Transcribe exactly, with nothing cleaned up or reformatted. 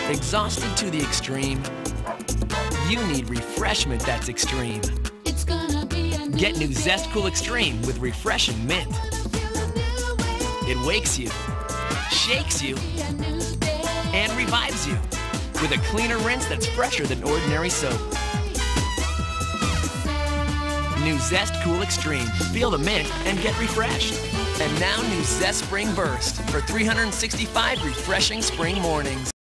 Exhausted to the extreme? You need refreshment that's extreme. Get new Zest Cool Extreme with refreshing mint. It wakes you, shakes you, and revives you with a cleaner rinse that's fresher than ordinary soap. New Zest Cool Extreme. Feel the mint and get refreshed. And now new Zest Spring Burst for three hundred sixty-five refreshing spring mornings.